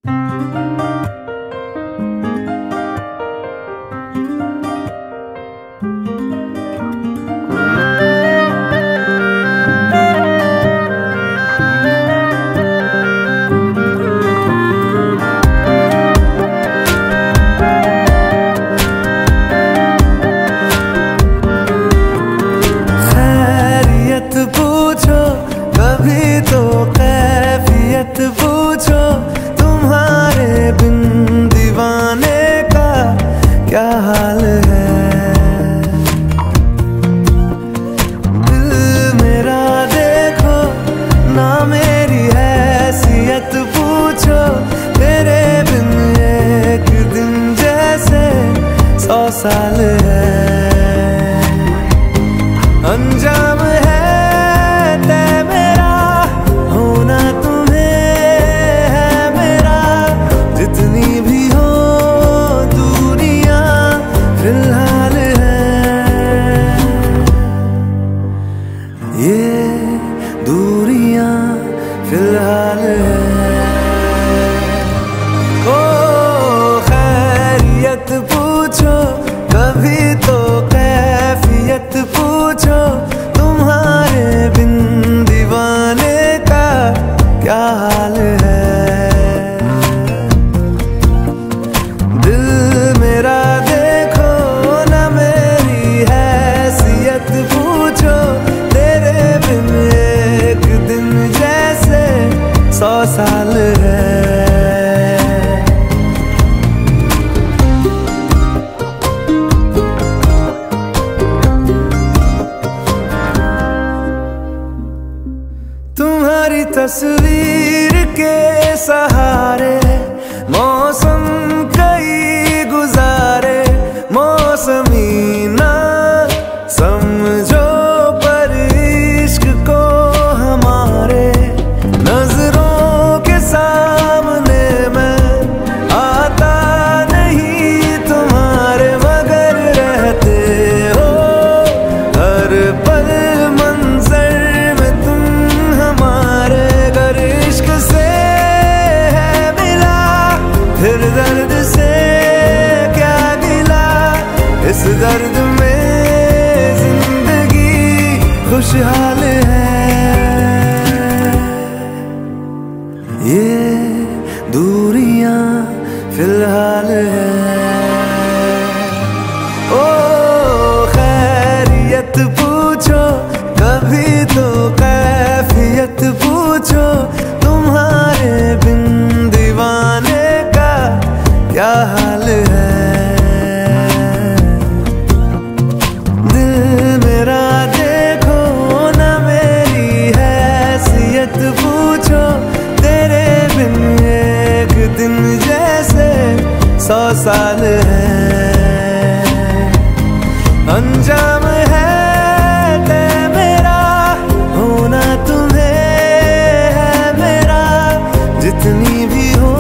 पूछो कभी तो कैफियत पूछो, तुम्हारे बिन दीवाने का क्या हाल है। दिल मेरा देखो ना मेरी हैसियत पूछो, तेरे बिन एक दिन जैसे 100 साल है। अंजाम है तय मेरा, होना तुम्हें है मेरा, जितनी भी हो दूरियां फिलहाल है। ये दूरियां फिलहाल है। ओ खैरियत पूछो कभी तो कैफियत पूछो, तुम्हारे बिन दीवाने का क्या हाल है। दिल मेरा देखो ना मेरी हैसियत पूछो, तेरे बिन एक दिन जैसे 100 साल है। तुम्हारी तस्वीर के सहारे मौसम कई गुजारे, मौसमी ना समझो पर इश्क को हमारे, नजरों के सामने मैं आता नहीं तुम्हारे, मगर रहते हो हर पल मंजर में तुम हमारे। गर इश्क से है मिला फिर दर्द से क्या गिला, इस दर्द में जिंदगी खुशहाल है। ये दूरियां फिलहाल है। ओ खैरियत पूछो कभी तो कैफियत पूछो, तुम्हारे बिन दीवाने का क्या हाल है। दिल मेरा देखो ना मेरी हैसियत पूछो, तेरे बिन एक दिन जैसे 100 साल है। अंजाम है तय मेरा, होना तुम्हें है मेरा, जितनी भी हो